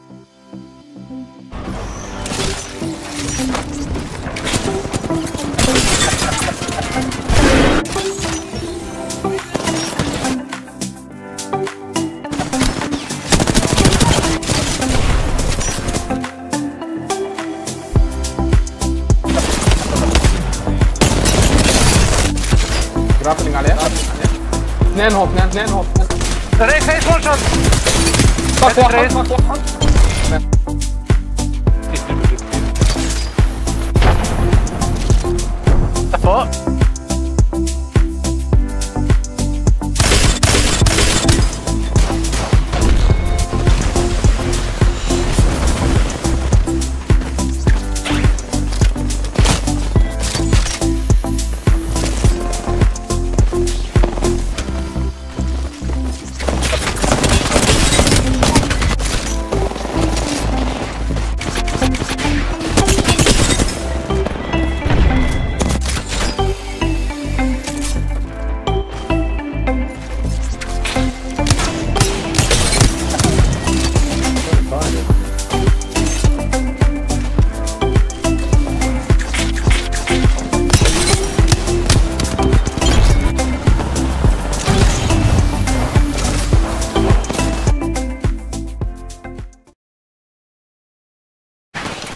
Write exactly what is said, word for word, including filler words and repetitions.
جرابلينج عليها. اثنين هو اثنين اثنين هو اثنين. ريس ريس ون شوت. طق واحد طق واحد.